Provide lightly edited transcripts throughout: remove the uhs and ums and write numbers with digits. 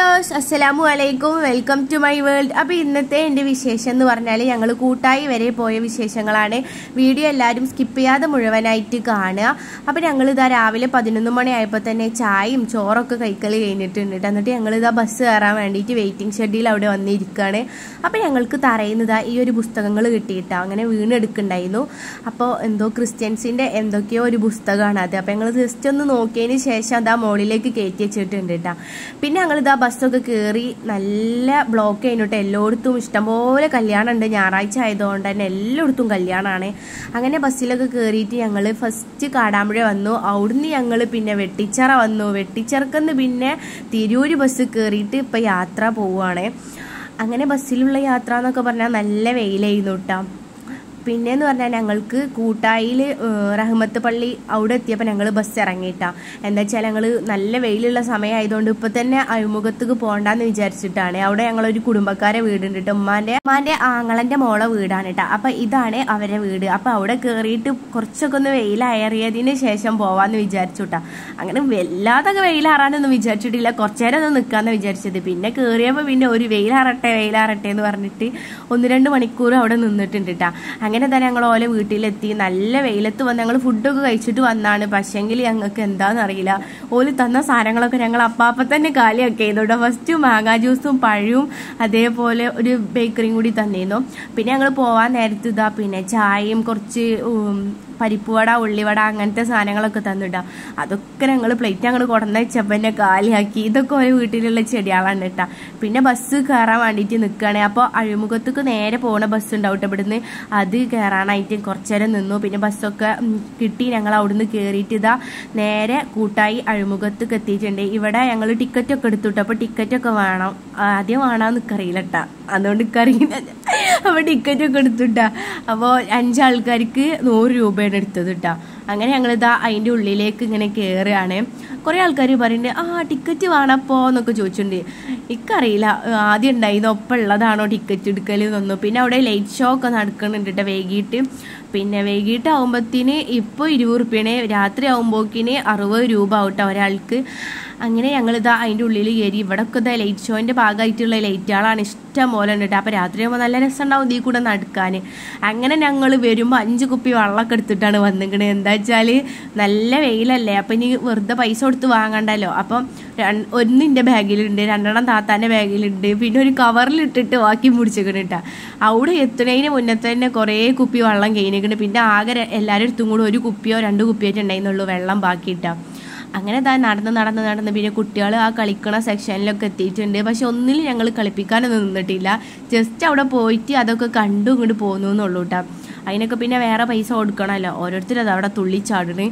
Viewers അസ്സലാമു അലൈക്കും welcome to my world. അപ്പോൾ ഇന്നത്തെ എൻ്റെ വിശേഷം എന്ന് പറഞ്ഞാൽ ഞങ്ങൾ കൂട്ടായി വരെ പോയ വിശേഷങ്ങളാണ്. വീഡിയോ എല്ലാവരും സ്കിപ്പ് ചെയ്യാതെ മുഴുവനായിട്ട് കാണുക. അപ്പോൾ ഞങ്ങളിതാ രാവിലെ 11 മണിയായപ്പോൾ തന്നെ ചായയും ചോറൊക്കെ കഴിക്കൽ കഴിഞ്ഞിട്ടുണ്ട്. എന്നിട്ട് ഞങ്ങളിതാ ബസ് കയറാൻ വേണ്ടിയിട്ട് വെയിറ്റിംഗ് ഷെഡിൽ അവിടെ വന്നിരിക്കുകയാണ്. അപ്പോൾ ഞങ്ങൾക്ക് തറയുന്നതാ ഈ ഒരു പുസ്തകങ്ങൾ കിട്ടിയിട്ടാ അങ്ങനെ വീണെടുക്കുന്നുണ്ടായിരുന്നു. അപ്പോൾ എന്തോ ക്രിസ്ത്യൻസിൻ്റെ എന്തൊക്കെയോ ഒരു പുസ്തകമാണ് അത്. അപ്പോൾ ഞങ്ങൾ ജസ്റ്റ് ഒന്ന് നോക്കിയതിന് ശേഷം അതാ മുകളിലേക്ക് കയറ്റി വെച്ചിട്ടുണ്ട് കേട്ടോ. പിന്നെ ഞങ്ങളിതാ ബസ്സൊക്കെ കയറി നല്ല ബ്ലോക്ക് കഴിഞ്ഞിട്ട് എല്ലായിടത്തും ഇഷ്ടംപോലെ കല്യാണം ഉണ്ട്. ഞായറാഴ്ച ആയതുകൊണ്ട് തന്നെ എല്ലായിടത്തും കല്യാണമാണ്. അങ്ങനെ ബസ്സിലൊക്കെ കയറിയിട്ട് ഞങ്ങൾ ഫസ്റ്റ് കാടാമ്പുഴ വന്നു. അവിടുന്ന് ഞങ്ങൾ പിന്നെ വെട്ടിച്ചിറ വന്നു. വെട്ടിച്ചിറക്കുന്ന് പിന്നെ തിരൂര് ബസ് കയറിയിട്ട് ഇപ്പം യാത്ര പോവുകയാണ്. അങ്ങനെ ബസ്സിലുള്ള യാത്ര എന്നൊക്കെ പറഞ്ഞാൽ നല്ല വെയിലായിരുന്നു കേട്ടോ. പിന്നെയെന്ന് പറഞ്ഞാൽ ഞങ്ങൾക്ക് കൂട്ടായിൽ റഹ്മത്ത് പള്ളി അവിടെ എത്തിയപ്പോൾ ഞങ്ങൾ ബസ് ഇറങ്ങിയിട്ടാണ്. എന്താ വെച്ചാൽ ഞങ്ങൾ നല്ല വെയിലുള്ള സമയമായതുകൊണ്ട് ഇപ്പോൾ തന്നെ അഴിമുഖത്തേക്ക് പോകണ്ടെന്ന് വിചാരിച്ചിട്ടാണ്. അവിടെ ഞങ്ങളൊരു കുടുംബക്കാരെ വീടുണ്ട് കേട്ടോ. ഉമ്മാൻ്റെ ആങ്ങളൻ്റെ മോളെ വീടാണ് കേട്ടോ. അപ്പം ഇതാണ് അവരെ വീട്. അപ്പം അവിടെ കയറിയിട്ട് കുറച്ചൊക്കെ ഒന്ന് വെയിലയറിയതിന് ശേഷം പോവാമെന്ന് വിചാരിച്ചു കേട്ടോ. അങ്ങനെ വല്ലാതൊക്കെ വെയിലാറാനൊന്നും വിചാരിച്ചിട്ടില്ല. കുറച്ചു നേരം ഒന്ന് നിൽക്കാമെന്ന് വിചാരിച്ചത്. പിന്നെ കയറിയപ്പോൾ പിന്നെ ഒരു വെയിലാറട്ടെ എന്ന് പറഞ്ഞിട്ട് 1-2 മണിക്കൂർ അവിടെ നിന്നിട്ടുണ്ട് കേട്ടോ. അങ്ങനെ തന്നെ ഞങ്ങൾ ഓലെ വീട്ടിലെത്തി. നല്ല വെയിലത്ത് വന്ന് ഞങ്ങൾ ഫുഡൊക്കെ കഴിച്ചിട്ട് വന്നാണ്. പക്ഷെങ്കിൽ ഞങ്ങൾക്ക് എന്താണെന്നറിയില്ല, ഓല് തന്ന സാധനങ്ങളൊക്കെ ഞങ്ങൾ അപ്പം തന്നെ കാലിയാക്കി ചെയ്തോട്ടോ. ഫസ്റ്റ് മാങ്ങാ ജ്യൂസും പഴവും അതേപോലെ ഒരു ബേക്കറിയും കൂടി തന്നിരുന്നു. പിന്നെ ഞങ്ങൾ പോവാൻ നേരത്ത് ഇതാ പിന്നെ ചായയും കുറച്ച് പരിപ്പുവട ഉള്ളിവട അങ്ങനത്തെ സാധനങ്ങളൊക്കെ തന്നിട്ടാ. അതൊക്കെ ഞങ്ങൾ പ്ലേറ്റ് അങ്ങോട്ട് കൊടന്ന് വെച്ചപ്പോൾ എന്നെ കാലിയാക്കി. ഇതൊക്കെ ഓരോ വീട്ടിലുള്ള ചെടികളാണ് കേട്ടോ. പിന്നെ ബസ് കയറാൻ വേണ്ടിയിട്ട് നിൽക്കുകയാണ്. അപ്പോൾ അഴിമുഖത്തേക്ക് നേരെ പോകുന്ന ബസ് ഉണ്ടാവും ഇവിടുന്ന്. അത് കയറാനായിട്ട് കുറച്ചു നേരം നിന്നു. പിന്നെ ബസ്സൊക്കെ കിട്ടി. ഞങ്ങൾ അവിടുന്ന് കയറിയിട്ട് ഇതാ നേരെ കൂട്ടായി അഴിമുഖത്തേക്ക് എത്തിയിട്ടുണ്ട്. ഇവിടെ ഞങ്ങൾ ടിക്കറ്റൊക്കെ എടുത്തുട്ടോ. അപ്പോൾ ടിക്കറ്റൊക്കെ വേണം. ആദ്യം വേണമെന്ന് എനിക്കറിയില്ല കേട്ടോ. അതുകൊണ്ട് എനിക്കറിയില്ല. അപ്പോൾ ടിക്കറ്റൊക്കെ എടുത്തുട്ടാ. അപ്പോൾ 5 ആൾക്കാർക്ക് 100 രൂപയാണ് എടുത്തത് കേട്ടോ. അങ്ങനെ ഞങ്ങളിതാ അതിൻ്റെ ഉള്ളിലേക്ക് ഇങ്ങനെ കയറുകയാണ്. കുറേ ആൾക്കാർ പറയുന്നുണ്ട് ടിക്കറ്റ് വേണപ്പോൾ എന്നൊക്കെ ചോദിച്ചിട്ടുണ്ട്. എനിക്കറിയില്ല ആദ്യം ഉണ്ടായിരുന്നു ഒപ്പം ഉള്ളതാണോ ടിക്കറ്റ് എടുക്കൽ എന്നൊന്നും. പിന്നെ അവിടെ ലൈറ്റ് ഷോ ഒക്കെ നടക്കുന്നുണ്ട് കേട്ടോ വൈകിട്ട്. പിന്നെ വൈകിട്ടാകുമ്പോഴത്തേന് ഇപ്പോൾ 20 റുപ്യാണ്. രാത്രി ആകുമ്പോഴേക്കിന് 60 രൂപ ആവട്ടെ ഒരാൾക്ക്. അങ്ങനെ ഞങ്ങളിതാ അതിൻ്റെ ഉള്ളിൽ കയറി. ഇവിടെ ഒക്കെ ഇതാ ലൈറ്റ് ഷോൻ്റെ ഭാഗമായിട്ടുള്ള ലൈറ്റുകളാണ് ഇഷ്ടം പോലെ ഉണ്ട് കേട്ടോ. അപ്പോൾ രാത്രി ആകുമ്പോൾ നല്ല രസമുണ്ടാവും ഇതിൽ കൂടെ നടക്കാൻ. അങ്ങനെ ഞങ്ങൾ വരുമ്പോൾ 5 കുപ്പി വെള്ളമൊക്കെ എടുത്തിട്ടാണ് വന്നിക്കണത്. എന്താ വെച്ചാൽ നല്ല വെയിലല്ലേ. അപ്പം ഇനി വെറുതെ പൈസ കൊടുത്ത് വാങ്ങണ്ടല്ലോ. അപ്പം ഒന്നിൻ്റെ ബാഗിലുണ്ട്, 2 താത്താൻ്റെ ബാഗിലുണ്ട്, പിന്നെ ഒരു കവറിലിട്ടിട്ട് ബാക്കി മുടിച്ചിക്കണം കേട്ടോ. അവിടെ എത്തുന്നതിന് മുന്നേ തന്നെ കുറേ കുപ്പി വെള്ളം കഴിഞ്ഞിരിക്കണം. പിന്നെ ആകെ എല്ലാവരും അടുത്തും കൂടെ 1 കുപ്പിയോ 2 കുപ്പിയായിട്ട് ഉണ്ടായിരുന്നുള്ളൂ വെള്ളം ബാക്കി ഇട്ടാ. അങ്ങനെ നടന്ന് പിന്നെ കുട്ടികൾ ആ കളിക്കണ സെക്ഷനിലൊക്കെ എത്തിയിട്ടുണ്ട്. പക്ഷെ ഒന്നിലും ഞങ്ങൾ കളിപ്പിക്കാനൊന്നും നിന്നിട്ടില്ല. ജസ്റ്റ് അവിടെ പോയിട്ട് അതൊക്കെ കണ്ടു ഇങ്ങോട്ട് പോകുന്നു എന്നുള്ളൂ കേട്ടോ. അതിനൊക്കെ പിന്നെ വേറെ പൈസ കൊടുക്കണമല്ലോ. ഓരോരുത്തരും അത് അവിടെ തുള്ളിച്ചാടണ്.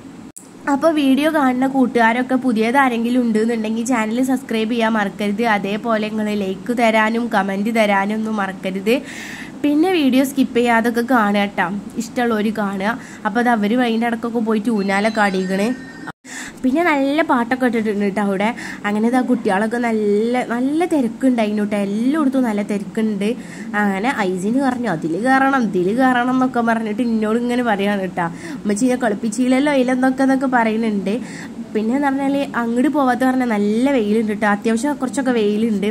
അപ്പോൾ വീഡിയോ കാണുന്ന കൂട്ടുകാരൊക്കെ പുതിയതാരെങ്കിലും ഉണ്ടെന്നുണ്ടെങ്കിൽ ചാനൽ സബ്സ്ക്രൈബ് ചെയ്യാൻ മറക്കരുത്. അതേപോലെ നിങ്ങൾ ലൈക്ക് തരാനും കമൻറ്റ് തരാനും ഒന്നും മറക്കരുത്. പിന്നെ വീഡിയോ സ്കിപ്പ് ചെയ്യാതൊക്കെ കാണുക കേട്ടോ. ഇഷ്ടമുള്ളവർ കാണുക. അപ്പോൾ അത് അവർ അതിൻ്റെ ഇടയ്ക്കൊക്കെ പോയിട്ട് ഊഞ്ഞാലൊക്കെ ആടിക്കണേ. പിന്നെ നല്ല പാട്ടൊക്കെ ഇട്ടിട്ടുണ്ട് കേട്ടോ അവിടെ. അങ്ങനെ ആ കുട്ടികളൊക്കെ നല്ല തിരക്കുണ്ടായിരുന്നു കേട്ടോ. എല്ലായിടത്തും നല്ല തിരക്കുണ്ട്. അങ്ങനെ ഐസിന് പറഞ്ഞു ഇതിൽ കയറണം എന്നൊക്കെ പറഞ്ഞിട്ട് എന്നോട് ഇങ്ങനെ പറയാണ് കേട്ടോ. ഉമ്മച്ചീനെ കളിപ്പിച്ചില്ലല്ലോ ഇല്ലെന്നൊക്കെ പറയുന്നുണ്ട്. പിന്നെ എന്ന് പറഞ്ഞാൽ അങ്ങോട്ട് പോവാത്ത പറഞ്ഞാൽ നല്ല വെയിലുണ്ട് കേട്ടോ. അത്യാവശ്യം കുറച്ചൊക്കെ വെയിലുണ്ട്.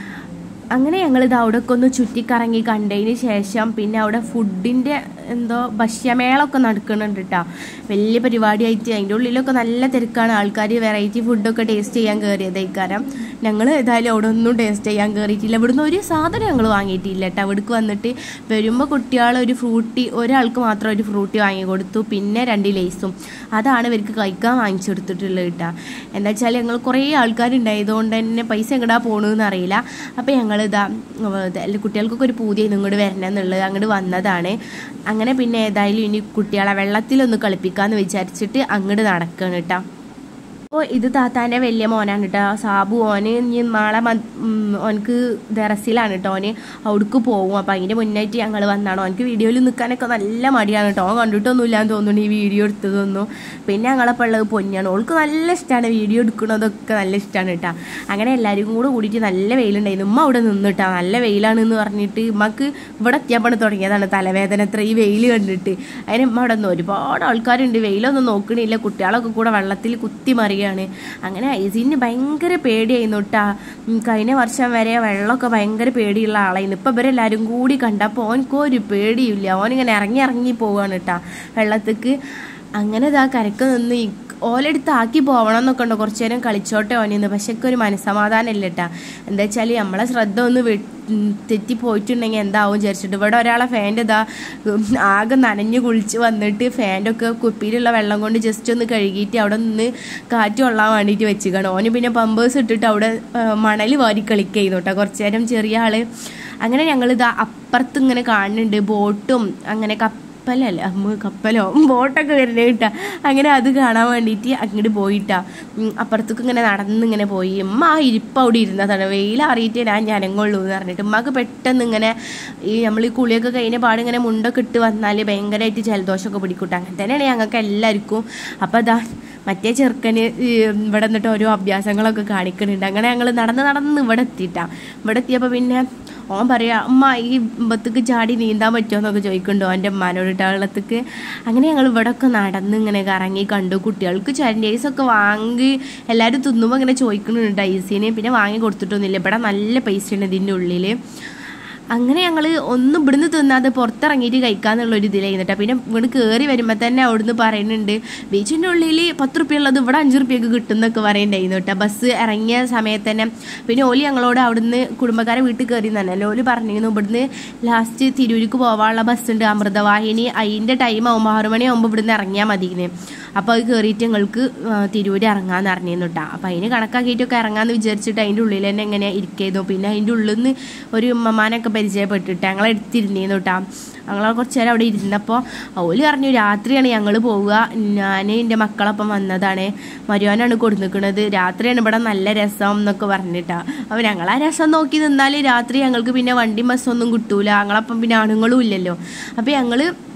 അങ്ങനെ ഞങ്ങളിത് അവിടെയൊക്കെ ഒന്ന് ചുറ്റിക്കറങ്ങി കണ്ടതിന് ശേഷം പിന്നെ അവിടെ ഫുഡിൻ്റെ എന്തോ ഭക്ഷ്യമേളൊക്കെ നടക്കുന്നുണ്ട് കേട്ടോ. വലിയ പരിപാടിയായിട്ട് അതിൻ്റെ ഉള്ളിലൊക്കെ നല്ല തിരക്കാണ്. ആൾക്കാർ വെറൈറ്റി ഫുഡൊക്കെ ടേസ്റ്റ് ചെയ്യാൻ കയറിയതായിക്കാരം. ഞങ്ങൾ ഏതായാലും അവിടെ ഒന്നും ടേസ്റ്റ് ചെയ്യാൻ കയറിയിട്ടില്ല. ഇവിടുന്ന് ഒരു സാധനം ഞങ്ങൾ വാങ്ങിയിട്ടില്ല കേട്ടോ. അവിടേക്ക് വന്നിട്ട് വരുമ്പോൾ കുട്ടികൾ ഒരാൾക്ക് മാത്രം ഒരു ഫ്രൂട്ടി വാങ്ങിക്കൊടുത്തു. പിന്നെ 2 ലേസും അതാണ് ഇവർക്ക് കഴിക്കാൻ വാങ്ങിച്ചെടുത്തിട്ടുള്ളത് കേട്ടോ. എന്താ വെച്ചാൽ ഞങ്ങൾ കുറേ ആൾക്കാരുണ്ടായതുകൊണ്ട് തന്നെ പൈസ എങ്ങടാ പോകണമെന്ന് അറിയില്ല. അപ്പോൾ ഞങ്ങളിതാ കുട്ടികൾക്കൊക്കെ ഒരു പൂതിയായിരുന്നു ഇങ്ങോട്ട് വരണം എന്നുള്ളത്. അങ്ങോട്ട് വന്നതാണ്. അങ്ങനെ പിന്നെ ഏതായാലും ഇനി കുട്ടികളെ വെള്ളത്തിലൊന്ന് കളിപ്പിക്കാമെന്ന് വിചാരിച്ചിട്ട് അങ്ങോട്ട് നടക്കുകയാണ് കേട്ടോ. അപ്പോൾ ഇത് താത്താൻ്റെ വലിയ മോനാണ് കേട്ടോ സാബു. ഓന് ഇനി നാളെ ഓനക്ക് ദറസിലാണ് കേട്ടോ. ഓന് അവിടേക്ക് പോകും. അപ്പോൾ അതിൻ്റെ മുന്നായിട്ട് ഞങ്ങൾ വന്നാണ്. ഓനക്ക് വീഡിയോയിൽ നിൽക്കാനൊക്കെ നല്ല മടിയാണ് കേട്ടോ. ഓൻ കണ്ടിട്ടൊന്നുമില്ലാന്ന് തോന്നുന്നു ഈ വീഡിയോ എടുത്തതൊന്നും. പിന്നെ ഞങ്ങളപ്പോൾ ഉള്ളത് പൊന്നിയാണ്. ഓൾക്ക് നല്ല ഇഷ്ടമാണ് വീഡിയോ എടുക്കുന്നതൊക്കെ നല്ല ഇഷ്ടമാണ് കേട്ടോ. അങ്ങനെ എല്ലാവരും കൂടിയിട്ട് നല്ല വെയിലുണ്ടായിരുന്നു. ഉമ്മ അവിടെ നിന്നിട്ടാ. നല്ല വെയിലാണെന്ന് പറഞ്ഞിട്ട് ഉമ്മക്ക് ഇവിടെ എത്തിയപ്പോൾ തുടങ്ങിയതാണ് തലവേദന ഈ വെയിൽ കണ്ടിട്ട്. അതിന് ഉമ്മ അവിടെ നിന്ന് ഒരുപാട് ആൾക്കാരുണ്ട്. വെയിലൊന്നും നോക്കണില്ല. കുട്ടികളൊക്കെ കൂടെ വെള്ളത്തിൽ കുത്തി മറിയ പേടിയാണ്. അങ്ങനെ ഐസിന് ഭയങ്കര പേടിയായിരുന്നു കേട്ടാ. കഴിഞ്ഞ വർഷം വരെ വെള്ളമൊക്കെ ഭയങ്കര പേടിയുള്ള ആളായിരുന്നു. ഇപ്പം ഇവരെല്ലാവരും കൂടി കണ്ടപ്പോൾ ഓനക്കൊരു പേടിയില്ല. ഓനിങ്ങനെ ഇറങ്ങി പോവാണ് കേട്ടാ വെള്ളത്തേക്ക്. അങ്ങനെ ഇതാ കരക്ക് നിന്ന് ഓലെടുത്ത് ആക്കി പോകണം എന്നൊക്കെ ഉണ്ടോ, കുറച്ചു നേരം കളിച്ചോട്ടെ ഓനിന്ന്. പക്ഷെ ഒക്കെ ഒരു മനസ്സമാധാനം ഇല്ല കേട്ടാ. എന്താ വെച്ചാൽ നമ്മളെ ശ്രദ്ധ ഒന്ന് തെറ്റിപ്പോയിട്ടുണ്ടെങ്കിൽ എന്താവും വിചാരിച്ചിട്ട് ഇവിടെ ഒരാളെ ഫാൻ്റെ ഇതാ ആകെ നനഞ്ഞ് കുളിച്ച് വന്നിട്ട് ഫാൻ്റെ ഒക്കെ കുപ്പിയിലുള്ള വെള്ളം കൊണ്ട് ജസ്റ്റ് ഒന്ന് കഴുകിയിട്ട് അവിടെ നിന്ന് കാറ്റ് കൊള്ളാൻ വേണ്ടിയിട്ട് വെച്ചിക്കണം. ഓന് പിന്നെ പമ്പേഴ്സ് ഇട്ടിട്ട് അവിടെ മണൽ വാരി കളിക്കുന്നു കേട്ടോ കുറച്ചു നേരം ചെറിയ ആള്. അങ്ങനെ ഞങ്ങളിതാ അപ്പുറത്ത് ഇങ്ങനെ കാണുന്നുണ്ട് ബോട്ടും അങ്ങനെ കപ്പലോ ബോട്ടൊക്കെ വരുന്നത് കിട്ടാ. അങ്ങനെ അത് കാണാൻ വേണ്ടിയിട്ട് അങ്ങോട്ട് പോയിട്ടാ. അപ്പുറത്തേക്ക് ഇങ്ങനെ നടന്നിങ്ങനെ പോയി. ഉമ്മ ആ ഇരിപ്പ് അവിടെ ഇരുന്നതാണ്. വെയിലറിയിട്ട് ഞാൻ ഞനങ്ങുള്ളൂ എന്ന് പറഞ്ഞിട്ട് ഉമ്മക്ക് പെട്ടെന്ന് ഇങ്ങനെ നമ്മൾ ഈ കുളിയൊക്കെ കഴിഞ്ഞ പാടിങ്ങനെ മുണ്ടൊക്കെ ഇട്ട് വന്നാൽ ഭയങ്കരമായിട്ട് ജലദോഷമൊക്കെ പിടിക്കൂട്ട. അങ്ങനെ തന്നെയാണ് ഞങ്ങൾക്ക് എല്ലാവർക്കും. അപ്പം അതാ മറ്റേ ചെറുക്കന് ഇവിടെ നിന്നിട്ട് ഓരോ അഭ്യാസങ്ങളൊക്കെ കാണിക്കുന്നുണ്ട്. അങ്ങനെ ഞങ്ങൾ നടന്ന് ഇവിടെ എത്തിയിട്ടാ. ഇവിടെ എത്തിയപ്പോൾ പിന്നെ ഓൻ പറയാ അമ്മ ഈ ബത്തേക്ക് ചാടി നീന്താൻ പറ്റുമോ എന്നൊക്കെ ചോദിക്കുന്നുണ്ടോ എൻ്റെ ഉമ്മാനോട് വെള്ളത്തേക്ക്. അങ്ങനെ ഞങ്ങൾ ഇവിടെ ഒക്കെ നടന്ന് ഇങ്ങനെ കറങ്ങി കണ്ടു. കുട്ടികൾക്ക് ഐസൊക്കെ വാങ്ങി എല്ലാവരും തിന്നുമ്പോൾ ഇങ്ങനെ ചോദിക്കുന്നുണ്ട് ഐസിന്. പിന്നെ വാങ്ങി കൊടുത്തിട്ടൊന്നുമില്ല. ഇവിടെ നല്ല പൈസയാണ് ഇതിൻ്റെ ഉള്ളിൽ. അങ്ങനെ ഞങ്ങൾ ഒന്നും ഇവിടുന്ന് തിന്നാതെ പുറത്തിറങ്ങിയിട്ട് കഴിക്കാന്നുള്ളൊരു ഇതിലായിരുന്നു കേട്ടോ. പിന്നെ ഇവിടെ കയറി വരുമ്പോൾ തന്നെ അവിടുന്ന് പറയുന്നുണ്ട് ബീച്ചിൻ്റെ ഉള്ളിൽ 10 റുപ്യ ഉള്ളത് ഇവിടെ 5 റുപ്യക്ക് കിട്ടും എന്നൊക്കെ പറയുന്നുണ്ടായിരുന്നു കേട്ടോ. ബസ് ഇറങ്ങിയ സമയത്ത് തന്നെ. പിന്നെ ഓലി ഞങ്ങളോട് അവിടുന്ന് കുടുംബക്കാരെ വീട്ടിൽ കയറി തന്നെ ഓല് പറഞ്ഞിരുന്നു ഇവിടുന്ന് ലാസ്റ്റ് തിരൂർക്ക് പോകാനുള്ള ബസ്സുണ്ട് അമൃതവാഹിനി. അതിൻ്റെ ടൈം ആകുമ്പോൾ 6 മണിയാകുമ്പോൾ ഇവിടുന്ന് ഇറങ്ങിയാൽ മതിയെന്ന്. അപ്പോൾ അത് കയറിയിട്ട് ഞങ്ങൾക്ക് തിരൂര് ഇറങ്ങാമെന്ന് അറിഞ്ഞിരുന്നു കേട്ടോ. അപ്പോൾ അതിന് കണക്കാക്കിയിട്ടൊക്കെ ഇറങ്ങാമെന്ന് വിചാരിച്ചിട്ട് അതിൻ്റെ ഉള്ളിൽ തന്നെ എങ്ങനെ ഇരിക്കുന്നു. പിന്നെ അതിൻ്റെ ഉള്ളിൽ നിന്ന് ഒരു ഉമ്മമാനൊക്കെ പരിചയപ്പെട്ടിട്ട് ഞങ്ങളെ എടുത്തിരുന്നിരുന്നു കേട്ടോ. ഞങ്ങൾ കുറച്ച് നേരം അവിടെ ഇരുന്നപ്പോൾ ഓല് പറഞ്ഞു രാത്രിയാണ് ഞങ്ങൾ പോവുക, ഞാൻ എൻ്റെ മക്കളൊപ്പം വന്നതാണ്, മരുവാനാണ് കൊടുന്നിരിക്കുന്നത്, രാത്രിയാണ് ഇവിടെ നല്ല രസം എന്നൊക്കെ പറഞ്ഞിട്ടാ. അപ്പോൾ ഞങ്ങൾ ആ രസം നോക്കി നിന്നാൽ രാത്രി ഞങ്ങൾക്ക് പിന്നെ വണ്ടി ബസ്സൊന്നും കിട്ടൂല. ഞങ്ങളപ്പം പിന്നെ ആണുങ്ങളും ഇല്ലല്ലോ. അപ്പോൾ ഞങ്ങൾ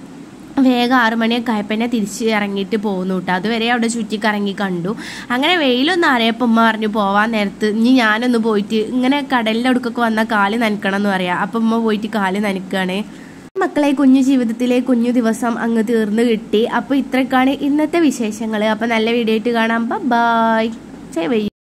വേഗം 6 മണിയൊക്കെ ആയപ്പോൾ തന്നെ തിരിച്ച് ഇറങ്ങിയിട്ട് പോകുന്നു കേട്ടോ. അതുവരെ അവിടെ ചുറ്റിക്കറങ്ങി കണ്ടു. അങ്ങനെ വെയിലൊന്നും അറിയപ്പോൾ ഉമ്മ പറഞ്ഞു പോവാൻ നേരത്ത് ഇനി ഞാനൊന്ന് പോയിട്ട് ഇങ്ങനെ കടലിൻ്റെ അടുക്കൊക്കെ വന്നാൽ കാല് നനക്കണം എന്ന് പറയാം. അപ്പം ഉമ്മ പോയിട്ട് കാല് നനക്കുകയാണ്. മക്കളെ കുഞ്ഞു ജീവിതത്തിലെ കുഞ്ഞു ദിവസം അങ്ങ് തീർന്നു കിട്ടി. അപ്പോൾ ഇത്രയൊക്കെയാണ് ഇന്നത്തെ വിശേഷങ്ങൾ. അപ്പോൾ നല്ല വീഡിയോ ആയിട്ട് കാണാം. ബൈ.